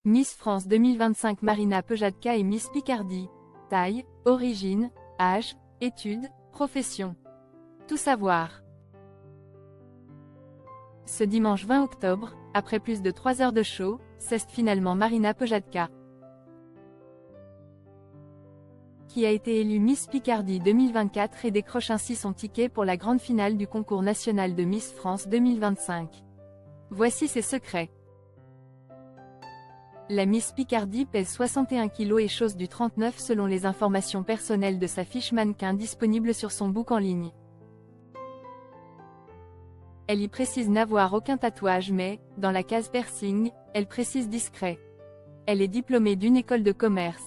Miss France 2025 Marina Pejatka et Miss Picardie. Taille, origine, âge, études, profession. Tout savoir. Ce dimanche 20 octobre, après plus de 3 heures de show, c'est finalement Marina Pejatka qui a été élue Miss Picardie 2024 et décroche ainsi son ticket pour la grande finale du concours national de Miss France 2025. Voici ses secrets. La Miss Picardie pèse 61 kg et chose du 39 selon les informations personnelles de sa fiche mannequin disponible sur son book en ligne. Elle y précise n'avoir aucun tatouage mais, dans la case piercing, elle précise discret. Elle est diplômée d'une école de commerce,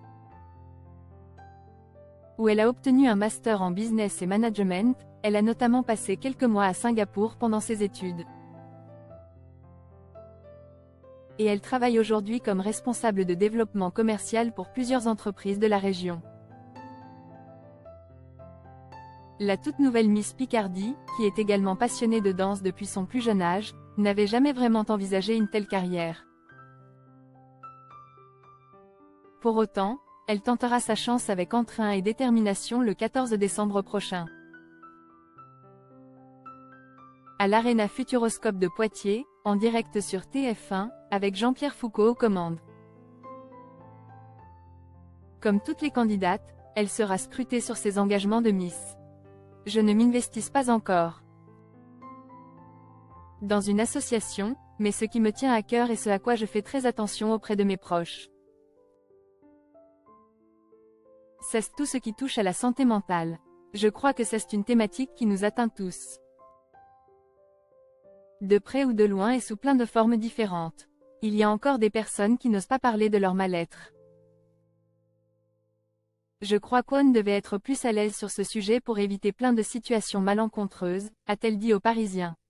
où elle a obtenu un master en business et management. Elle a notamment passé quelques mois à Singapour pendant ses études. Et elle travaille aujourd'hui comme responsable de développement commercial pour plusieurs entreprises de la région. La toute nouvelle Miss Picardie, qui est également passionnée de danse depuis son plus jeune âge, n'avait jamais vraiment envisagé une telle carrière. Pour autant, elle tentera sa chance avec entrain et détermination le 14 décembre prochain, à l'Arena Futuroscope de Poitiers, en direct sur TF1, avec Jean-Pierre Foucault aux commandes. Comme toutes les candidates, elle sera scrutée sur ses engagements de Miss. Je ne m'investis pas encore dans une association, mais ce qui me tient à cœur et ce à quoi je fais très attention auprès de mes proches, c'est tout ce qui touche à la santé mentale. Je crois que c'est une thématique qui nous atteint tous, de près ou de loin et sous plein de formes différentes. Il y a encore des personnes qui n'osent pas parler de leur mal-être. Je crois qu'on devait être plus à l'aise sur ce sujet pour éviter plein de situations malencontreuses, a-t-elle dit aux Parisiens.